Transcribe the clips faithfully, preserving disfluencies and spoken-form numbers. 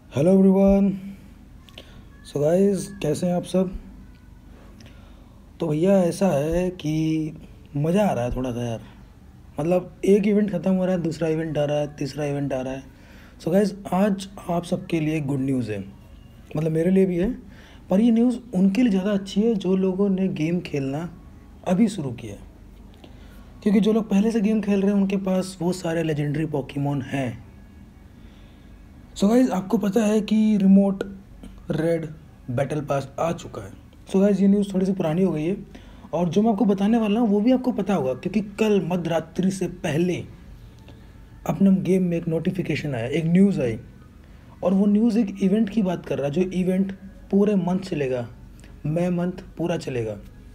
Hello everyone. So guys, कैसे हैं आप सब। तो भैया ऐसा है कि मज़ा आ रहा है थोड़ा सा यार। मतलब एक इवेंट ख़त्म हो रहा है, दूसरा इवेंट आ रहा है, तीसरा इवेंट आ रहा है। सो गाइस, आज आप सबके लिए गुड न्यूज़ है। मतलब मेरे लिए भी है, पर ये न्यूज़ उनके लिए ज़्यादा अच्छी है जो लोगों ने गेम खेलना अभी शुरू किया है। क्योंकि जो लोग पहले से गेम खेल रहे हैं उनके पास वो सारे लेजेंडरी पोकेमोन हैं। सो गाइज, आपको पता है कि रिमोट रेड बैटल पास आ चुका है। सो गाइज, ये न्यूज़ थोड़ी सी पुरानी हो गई है, और जो मैं आपको बताने वाला हूँ वो भी आपको पता होगा, क्योंकि कल मध्य रात्रि से पहले अपने गेम में एक नोटिफिकेशन आया, एक न्यूज़ आई। और वो न्यूज़ एक इवेंट की बात कर रहा है, जो इवेंट पूरे मंथ चलेगा, मई मंथ पूरा चलेगा।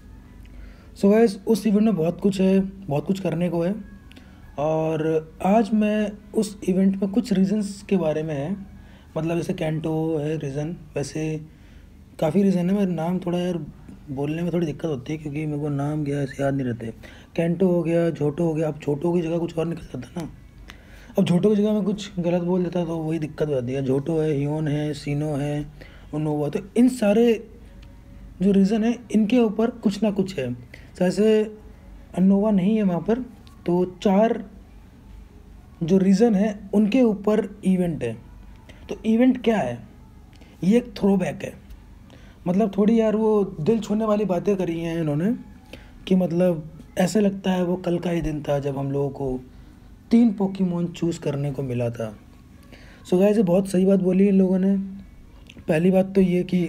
सो गाइज, उस इवेंट में बहुत कुछ है, बहुत कुछ करने को है। और आज मैं उस इवेंट में कुछ रीज़न्स के बारे में है। मतलब जैसे कैंटो है रीज़न, वैसे काफ़ी रीज़न है। मेरा नाम थोड़ा यार बोलने में थोड़ी दिक्कत होती है, क्योंकि मेरे को नाम क्या ऐसे याद नहीं रहते। कैंटो हो गया, झोटो हो गया। अब झोटो की जगह कुछ और निकल जाता ना। अब झोटो की जगह मैं कुछ गलत बोल देता तो वही दिक्कत हो जाती है। झोटो है, हियोन है, सीनो है, उनोवा। तो इन सारे जो रीज़न है इनके ऊपर कुछ ना कुछ है। जैसे अनोवा नहीं है वहाँ पर, तो चार जो रीज़न है उनके ऊपर इवेंट है। तो इवेंट क्या है? ये एक थ्रो बैक है। मतलब थोड़ी यार वो दिल छूने वाली बातें करी हैं इन्होंने, कि मतलब ऐसे लगता है वो कल का ही दिन था जब हम लोगों को तीन पोकेमोन चूज़ करने को मिला था। सो गाइस, ये बहुत सही बात बोली इन लोगों ने। पहली बात तो ये कि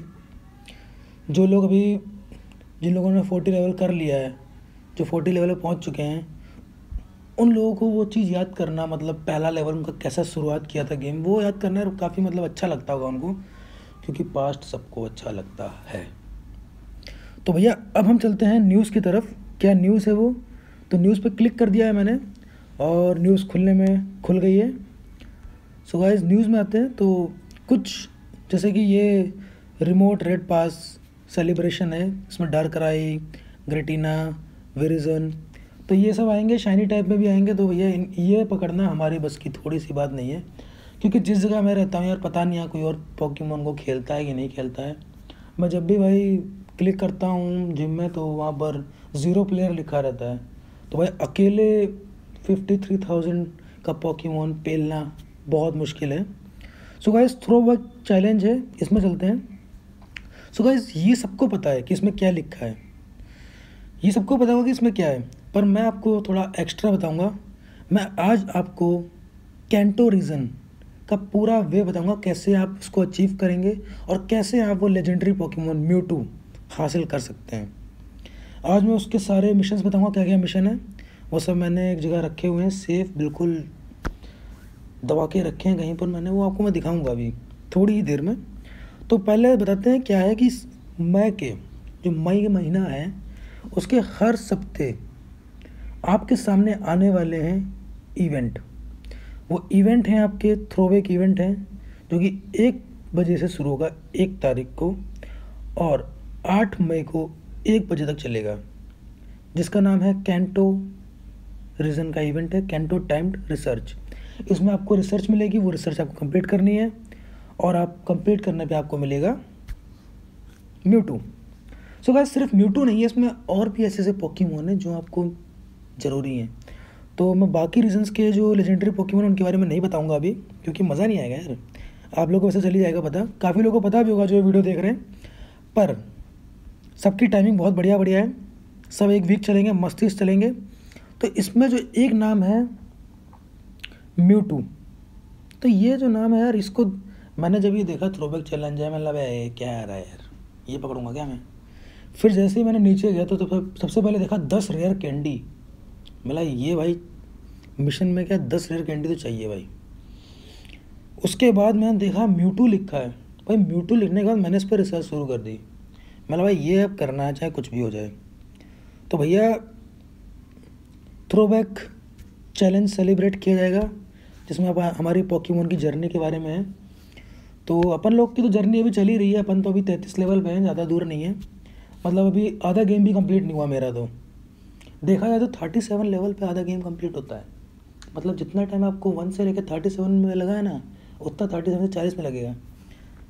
जो लोग अभी जिन लोगों ने फोर्टी लेवल कर लिया है, जो फोर्टी लेवल पे पहुंच चुके हैं, उन लोगों को वो चीज़ याद करना, मतलब पहला लेवल उनका कैसा शुरुआत किया था गेम, वो याद करना काफ़ी मतलब अच्छा लगता होगा उनको, क्योंकि पास्ट सबको अच्छा लगता है। तो भैया अब हम चलते हैं न्यूज़ की तरफ। क्या न्यूज़ है वो? तो न्यूज़ पे क्लिक कर दिया है मैंने, और न्यूज़ खुलने में खुल गई है। सो गाइस, न्यूज़ में आते हैं तो कुछ जैसे कि ये रिमोट रेड पास सेलिब्रेशन है, इसमें डार्कराई, ग्रेटिना, वेरिजन, तो ये सब आएंगे। शाइनी टाइप में भी आएंगे। तो भैया इन- ये पकड़ना हमारी बस की थोड़ी सी बात नहीं है, क्योंकि जिस जगह मैं रहता हूँ यार, पता नहीं है कोई और पोकेमोन को खेलता है कि नहीं खेलता है। मैं जब भी भाई क्लिक करता हूँ जिम में, तो वहाँ पर ज़ीरो प्लेयर लिखा रहता है। तो भाई अकेले फिफ्टी थ्री थाउजेंड का पोकेमोन पेलना बहुत मुश्किल है। So guys, throw back challenge है, इसमें चलते हैं। सो गाइस, ये सबको पता है कि इसमें क्या लिखा है, ये सबको पता होगा कि इसमें क्या है, पर मैं आपको थोड़ा एक्स्ट्रा बताऊंगा। मैं आज आपको कैंटो रीजन का पूरा वे बताऊंगा, कैसे आप इसको अचीव करेंगे और कैसे आप वो लेजेंडरी पोकेमोन म्यूटू हासिल कर सकते हैं। आज मैं उसके सारे मिशंस बताऊंगा, क्या क्या मिशन है। वो सब मैंने एक जगह रखे हुए हैं, सेफ बिल्कुल दबा के रखे हैं कहीं पर मैंने, वो आपको मैं दिखाऊंगा अभी थोड़ी ही देर में। तो पहले बताते हैं क्या है कि इस मई के जो मई का महीना है, उसके हर सप्ते आपके सामने आने वाले हैं इवेंट। वो इवेंट हैं आपके थ्रोबैक इवेंट हैं, जो कि एक बजे से शुरू होगा, एक तारीख को, और आठ मई को एक बजे तक चलेगा, जिसका नाम है कैंटो रीजन का इवेंट है, कैंटो टाइम्ड रिसर्च। इसमें आपको रिसर्च मिलेगी, वो रिसर्च आपको कंप्लीट करनी है, और आप कंप्लीट करने पे आपको मिलेगा म्यूटू। सो गाइस, सिर्फ म्यूटू नहीं है, इसमें और भी ऐसे ऐसे पोकेमोन हैं जो आपको ज़रूरी हैं। तो मैं बाकी रीजन्स के जो लेजेंडरी पोकेमोन उनके बारे में नहीं बताऊंगा अभी, क्योंकि मज़ा नहीं आएगा यार। आप लोगों को वैसे चली जाएगा पता, काफ़ी लोगों को पता भी होगा जो वीडियो देख रहे हैं, पर सबकी टाइमिंग बहुत बढ़िया बढ़िया है। सब एक वीक चलेंगे, मस्ती से चलेंगे। तो इसमें जो एक नाम है म्यूटू, तो ये जो नाम है यार, इसको मैंने जब ये देखा थ्रोबैक चैलेंज है, मतलब ये क्या आ रहा है यार, ये पकड़ूंगा क्या मैं। फिर जैसे ही मैंने नीचे गया तो, तो सबसे पहले देखा दस रेयर कैंडी। मिला ये भाई, मिशन में क्या दस रेयर कैंडी तो चाहिए भाई। उसके बाद मैंने देखा म्यूटू लिखा है। भाई म्यूटू लिखने के बाद मैंने इस पर रिसर्च शुरू कर दी। मतलब भाई ये अब करना है, चाहे कुछ भी हो जाए। तो भैया थ्रोबैक चैलेंज सेलिब्रेट किया जाएगा, जिसमें अब हमारी पोकेमोन की जर्नी के बारे में है। तो अपन लोग की तो जर्नी अभी चल ही रही है, अपन तो अभी तैंतीस लेवल पे हैं, ज़्यादा दूर नहीं है। मतलब अभी आधा गेम भी कंप्लीट नहीं हुआ मेरा। तो देखा जाए तो थर्टी सेवन लेवल पे आधा गेम कंप्लीट होता है। मतलब जितना टाइम आपको वन से लेकर थर्टी सेवन में लगा है ना, उतना थर्टी सेवन से चालीस में लगेगा।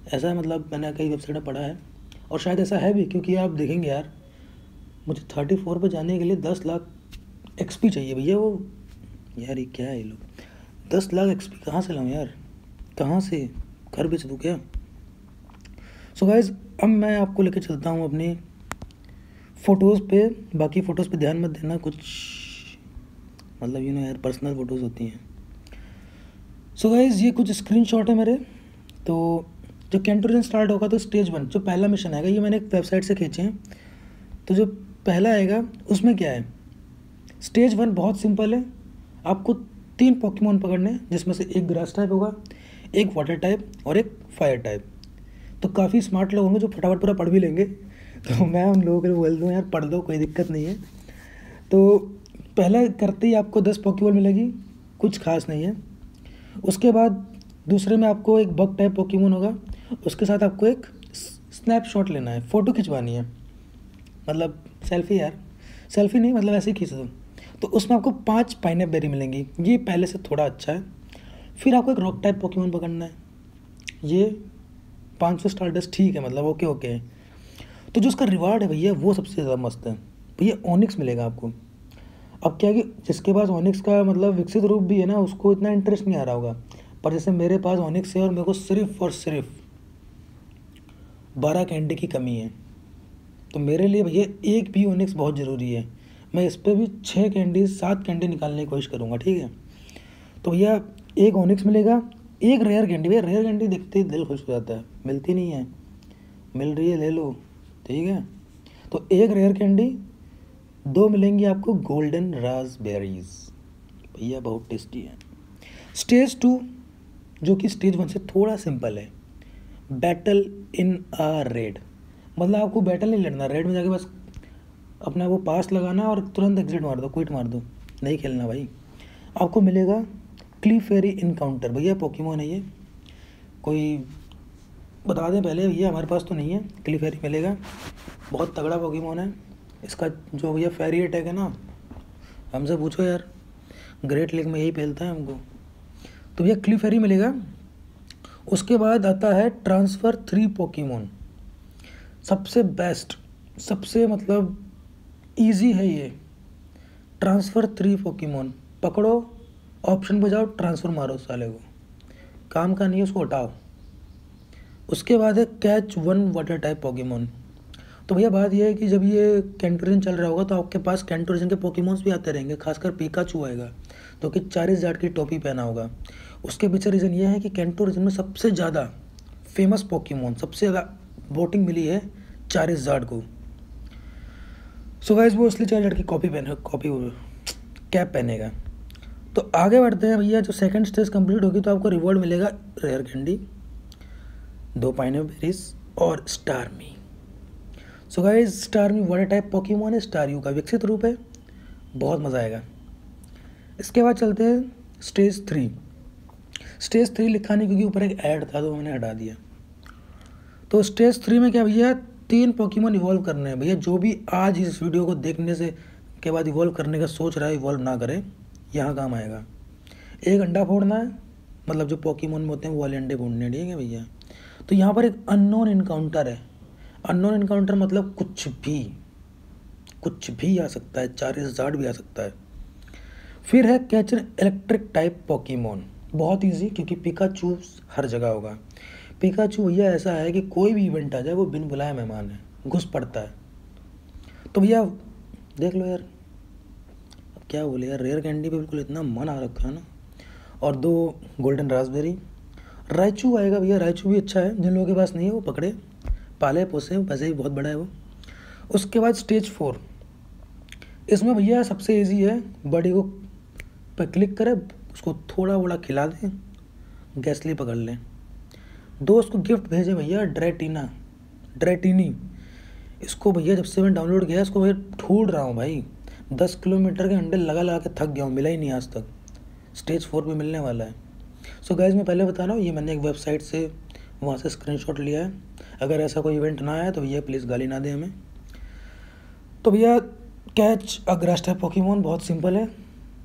ऐसा है, मतलब मैंने कई वेबसाइट में पढ़ा है और शायद ऐसा है भी, क्योंकि आप देखेंगे यार, मुझे थर्टी फोर पर जाने के लिए दस लाख एक्सपी चाहिए भैया। वो यार ये क्या है, ये लोग दस लाख एक्सपी कहाँ से लाऊं यार, कहाँ से, घर बेच दूँ क्या? सो गाइज, अब मैं आपको लेकर चलता हूँ अपनी फ़ोटोज़ पे। बाकी फ़ोटोज़ पे ध्यान मत देना, कुछ मतलब यू नो यार पर्सनल फ़ोटोज़ होती हैं। सो गाइज, ये कुछ स्क्रीनशॉट है मेरे। तो जब कैंटोरियन स्टार्ट होगा तो स्टेज वन जो पहला मिशन आएगा, ये मैंने एक वेबसाइट से खींचे हैं। तो जो पहला आएगा उसमें क्या है, स्टेज वन बहुत सिंपल है। आपको तीन पोकेमोन पकड़ने हैं, जिसमें से एक ग्रास टाइप होगा, एक वाटर टाइप और एक फायर टाइप। तो काफ़ी स्मार्ट लोग होंगे जो फटाफट पूरा पढ़ भी लेंगे। तो मैं उन लोगों को बोल दूँ यार पढ़ लो, कोई दिक्कत नहीं है। तो पहला करते ही आपको दस पोकेबॉल मिलेगी, कुछ खास नहीं है। उसके बाद दूसरे में आपको एक बग टाइप पोकेमोन होगा, उसके साथ आपको एक स्नैपशॉट लेना है, फ़ोटो खिंचवानी है, मतलब सेल्फी यार, सेल्फी नहीं मतलब ऐसे ही खींच दो। तो उसमें आपको पांच पाइनएप बेरी मिलेंगी, ये पहले से थोड़ा अच्छा है। फिर आपको एक रॉक टाइप पोकेमोन पकड़ना है, ये पाँच सौ स्टारडस्ट ठीक है, मतलब ओके ओके है। तो जो उसका रिवार्ड है भैया वो सबसे ज़्यादा मस्त है भैया, ओनिक्स मिलेगा आपको। अब क्या है कि जिसके पास ओनिक्स का मतलब विकसित रूप भी है ना, उसको इतना इंटरेस्ट नहीं आ रहा होगा, पर जैसे मेरे पास ओनिक्स है और मेरे को सिर्फ और सिर्फ बारह कैंडी की कमी है, तो मेरे लिए भैया एक भी ओनिक्स बहुत ज़रूरी है। मैं इस पर भी छः कैंडी सात कैंडी निकालने की कोशिश करूँगा, ठीक है। तो भैया एक ओनिक्स मिलेगा, एक रेयर कैंडी। भैया रेयर कैंडी देखते ही दिल खुश हो जाता है, मिलती नहीं है, मिल रही है ले लो, ठीक है। तो एक रेयर कैंडी, दो मिलेंगी आपको गोल्डन रास्पबेरीज, भैया बहुत टेस्टी है। स्टेज टू जो कि स्टेज वन से थोड़ा सिंपल है, बैटल इन अ रेड। मतलब आपको बैटल नहीं लड़ना, रेड में जाके बस अपना वो पास लगाना और तुरंत एग्जिट मार दो, क्विट मार दो, नहीं खेलना भाई। आपको मिलेगा क्लीफेरी इनकाउंटर, भैया पोकेमोन है ये, कोई बता दें पहले भैया हमारे पास तो नहीं है। क्लीफेरी मिलेगा, बहुत तगड़ा पोकेमोन है। इसका जो भैया फेरी अटैक है ना, हमसे पूछो यार, ग्रेट लीग में यही फैलता है हमको। तो भैया क्लीफेरी मिलेगा। उसके बाद आता है ट्रांसफ़र थ्री पोकेमोन, सबसे बेस्ट, सबसे मतलब इजी है ये। ट्रांसफ़र थ्री पोकेमोन पकड़ो, ऑप्शन पे जाओ, ट्रांसफ़र मारो साले को, काम का नहीं है, उसको हटाओ। उसके बाद है catch one water type Pokemon. तो भैया बात यह है कि जब ये कैंटोरियन चल रहा होगा तो आपके पास कैंटोरियन के पोकेमोन्स भी आते रहेंगे, खासकर पिकाचू आएगा तो कि चारिज़ार्ड की टोपी पहना होगा। उसके पीछे रीज़न ये है कि कैंटोरियन में सबसे ज़्यादा फेमस पोकेमोन, सबसे ज़्यादा वोटिंग मिली है चारिज़ार्ड को। सो गाइस वो इसलिए चारिज़ार्ड की कॉपी पहने, कॉपी कैप पहनेगा। तो आगे बढ़ते हैं भैया, जो सेकंड स्टेज कंप्लीट होगी तो आपको रिवॉर्ड मिलेगा रेयर कैंडी, दो पाइनएप्पल बेरीज और Starmie. So guys Starmie water type Pokemon है, स्टारयू का विकसित रूप है, बहुत मज़ा आएगा। इसके बाद चलते हैं स्टेज थ्री। स्टेज थ्री लिखा नहीं क्योंकि ऊपर एक ऐड था तो मैंने हटा दिया। तो स्टेज थ्री में क्या भैया, तीन पोकेमोन इवॉल्व करने हैं। भैया जो भी आज इस वीडियो को देखने से के बाद इवॉल्व करने का सोच रहा है, इवॉल्व ना करे, यहाँ काम आएगा। एक अंडा फोड़ना है, मतलब जो पोकेमोन में होते हैं वो वाले अंडे फोड़ने हैं, ठीक है भैया। तो यहाँ पर एक अननोन इनकाउंटर है। अननोन इनकाउंटर मतलब कुछ भी कुछ भी आ सकता है, चारिज़ार्ड भी आ सकता है। फिर है कैच इलेक्ट्रिक टाइप पोकेमोन, बहुत इजी क्योंकि पिकाचू हर जगह होगा। पिकाचू भैया ऐसा है कि कोई भी इवेंट आ जाए वो बिन बुलाए मेहमान है, घुस पड़ता है। तो भैया देख लो यार, अब क्या बोले यार, रेयर कैंडी पे बिल्कुल इतना मन आ रखा है ना। और दो गोल्डन रास्पबेरी। राइचू आएगा भैया, राइचू भी अच्छा है, जिन लोगों के पास नहीं है वो पकड़े, पाले पोसे, वैसे ही बहुत बड़ा है वो। उसके बाद स्टेज फोर, इसमें भैया सबसे इजी है, बॉडी को पर क्लिक करें, उसको थोड़ा बड़ा खिला दें, गैसली पकड़ लें, दोस्त को गिफ्ट भेजें भैया, ड्रेटिना ड्रेटिनी। इसको भैया जब से मैं डाउनलोड किया इसको भैया ढूंढ रहा हूँ भाई, दस किलोमीटर के अंडे लगा लगा के थक गया हूँ, मिला ही नहीं आज तक। स्टेज फोर पे मिलने वाला है। सो so गाइज मैं पहले बता रहा हूँ, ये मैंने एक वेबसाइट से वहाँ से स्क्रीनशॉट लिया है। अगर ऐसा कोई इवेंट ना आया तो भैया प्लीज़ गाली ना दें हमें। तो भैया catch a grass type Pokemon बहुत सिंपल है,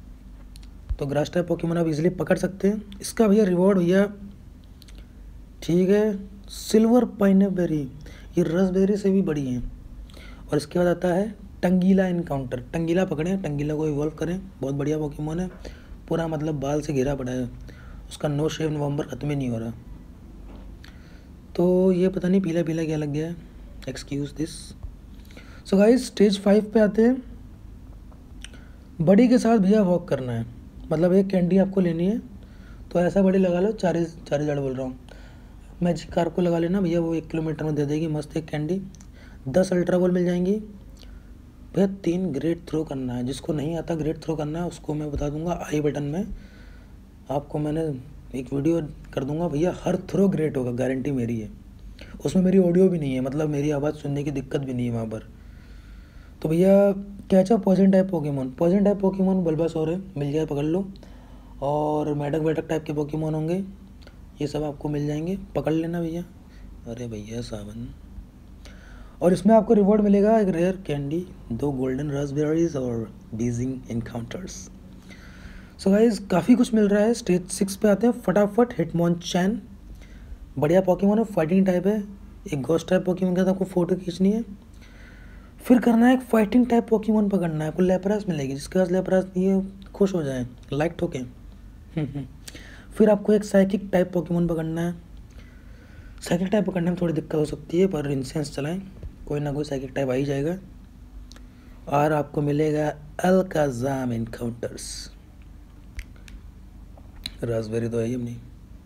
तो ग्रास टाइप पोकेमोन आप इजीली पकड़ सकते हैं। इसका भैया रिवॉर्ड भैया ठीक है, सिल्वर पाइनबेरी, ये रसबेरी से भी बड़ी हैं। और इसके बाद आता है टंगीला इनकाउंटर। टंगीला पकड़ें, टंगीला को इवॉल्व करें, बहुत बढ़िया पोकेमोन है, पूरा मतलब बाल से घिरा पड़ा है, उसका नो शेव नवंबर ख़त्म ही नहीं हो रहा। तो ये पता नहीं पीला पीला क्या लग गया है, excuse this. So guys stage five पे आते हैं। बड़ी के साथ भैया वॉक करना है, मतलब एक कैंडी आपको लेनी है, तो ऐसा बड़ी लगा लो, चार चार हज़ार बोल रहा हूँ, मैजिक कार को लगा लेना भैया, वो एक किलोमीटर में दे देगी मस्त एक कैंडी। दस अल्ट्रा बॉल मिल जाएंगी भैया। तीन ग्रेट थ्रो करना है, जिसको नहीं आता ग्रेट थ्रो करना है उसको मैं बता दूंगा आई बटन में, आपको मैंने एक वीडियो कर दूंगा भैया, हर थ्रो ग्रेट होगा, गारंटी मेरी है। उसमें मेरी ऑडियो भी नहीं है, मतलब मेरी आवाज़ सुनने की दिक्कत भी नहीं है वहाँ पर। तो भैया catch a poison type Pokemon, poison type Pokemon Bulbasaur है, मिल जाए पकड़ लो। और मेढक वेढक टाइप के पोकेमोन होंगे, ये सब आपको मिल जाएंगे, पकड़ लेना भैया। अरे भैया सावन। और इसमें आपको रिवॉर्ड मिलेगा एक रेयर कैंडी, दो गोल्डन रास्पबेरीज और बीजिंग इनकाउंटर्स। सो गाइस काफ़ी कुछ मिल रहा है। स्टेज सिक्स पे आते हैं फटाफट। हिटमोनचैन बढ़िया पोकेमोन है, फाइटिंग टाइप है, एक घोस्ट टाइप पोकेमोन के साथ आपको फोटो खींचनी है। फिर करना है एक फाइटिंग टाइप पोकेमोन पकड़ना है, आपको लेपरास मिलेगी, जिसके पास लेपरास नहीं है खुश हो जाए, लाइक ठोकें। फिर आपको एक साइकिक टाइप पोकेमोन पकड़ना है। साइकिक टाइप पकड़ने में थोड़ी दिक्कत हो सकती है, पर इंसेंस चलाएं, कोई ना कोई साइकिक टाइप आ ही जाएगा। और आपको मिलेगा अल्काजाम इनकाउंटर्स। रास्पबेरी तो है ही अपनी।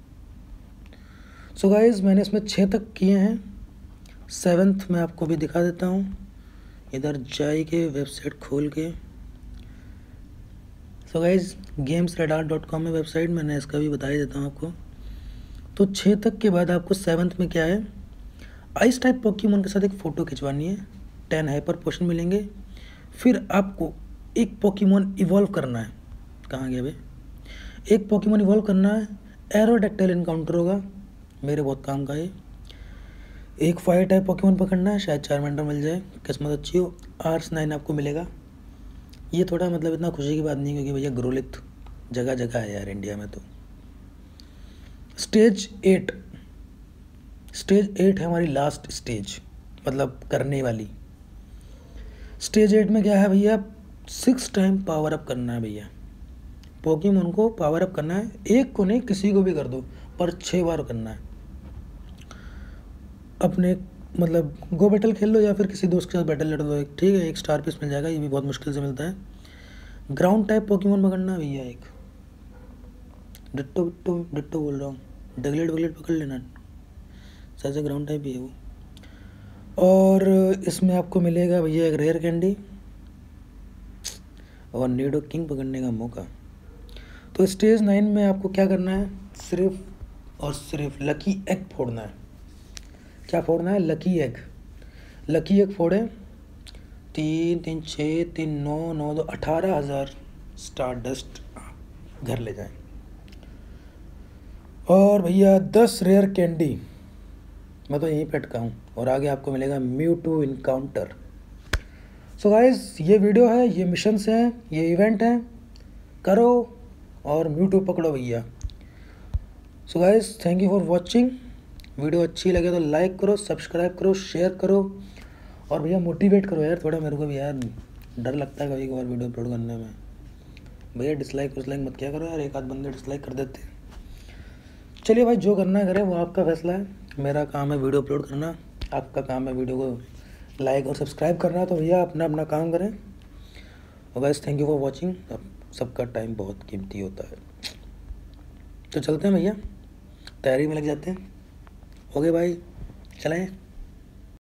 सो गाइस मैंने इसमें छः तक किए हैं, सेवन्थ मैं आपको भी दिखा देता हूँ, इधर जाई के वेबसाइट खोल के। So guys games radar dot com में वेबसाइट, मैंने इसका भी बता ही देता हूँ आपको। तो छः तक के बाद आपको सेवन्थ में क्या है, आइस टाइप पोकेमोन के साथ एक फ़ोटो खिंचवानी है, टेन हाइपर पोशन मिलेंगे। फिर आपको एक पोकेमोन इवॉल्व करना है, कहाँ गया भाई, एक पोकेमोन इवॉल्व करना है, एरोडेक्टाइल इनकाउंटर होगा, मेरे बहुत काम का है। एक फायर टाइप पोकेमोन पकड़ना है, शायद चार मेंटर मिल जाए, किस्मत अच्छी हो। आर्स नाइन आपको मिलेगा। ये थोड़ा मतलब इतना खुशी की बात नहीं, क्योंकि भैया ग्रोलिथ जगह जगह है यार इंडिया में। तो स्टेज एट, स्टेज एट है हमारी लास्ट स्टेज, मतलब करने वाली। स्टेज एट में क्या है भैया, सिक्स टाइम पावर अप करना है भैया, पोकेमोन को पावर अप करना है, एक को नहीं किसी को भी कर दो, पर छः बार करना है। अपने मतलब गो बैटल खेल लो या फिर किसी दोस्त के साथ बैटल लड़ लो, एक ठीक है, एक स्टार पीस मिल जाएगा, ये भी बहुत मुश्किल से मिलता है। ग्राउंड टाइप पोकेमोन पकड़ना भैया, एक डिट्टो डिट्टो डिट्टो बोल रहा हूँ, डगलेट वगलेट पकड़ लेना, शायद से ग्राउंड टाइप ही है वो। और इसमें आपको मिलेगा भैया एक रेयर कैंडी और नीडो किंग पकड़ने का मौका। तो स्टेज नाइन में आपको क्या करना है, सिर्फ और सिर्फ लकी एग फोड़ना है। क्या फोड़ना है, लकी एग। लकी एग फोड़े, तीन तीन छः तीन नौ नौ दो अठारह हज़ार स्टार डस्ट घर ले जाएं। और भैया दस रेयर कैंडी, मैं तो यहीं पे अटका हूँ। और आगे आपको मिलेगा म्यूटू इनकाउंटर। सो गाइस ये वीडियो है, ये मिशंस हैं, ये इवेंट हैं, करो और म्यूटू पकड़ो भैया। So guys thank you for watching. Video अच्छी लगे तो लाइक करो, सब्सक्राइब करो, शेयर करो, और भैया मोटिवेट करो यार थोड़ा मेरे को भी, यार डर लगता है कभी कभार वीडियो अपलोड करने में। भैया डिसलाइक डिसलाइक मत किया करो यार, एक आध बंदे डिसलाइक कर देते हैं। चलिए भाई जो करना है करें, वो आपका फैसला है, मेरा काम है वीडियो अपलोड करना, आपका काम है वीडियो को लाइक और सब्सक्राइब करना। तो भैया अपना अपना काम करें। और guys thank you for watching. अब सबका टाइम बहुत कीमती होता है, तो चलते हैं भैया, तैयारी में लग जाते हैं। ओके भाई चलें।